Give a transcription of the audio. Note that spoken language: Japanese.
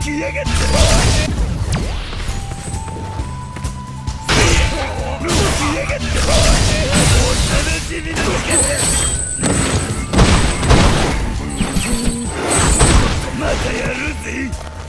きやがった。動きやがった。お楽しみの時間だ。またやるぜ。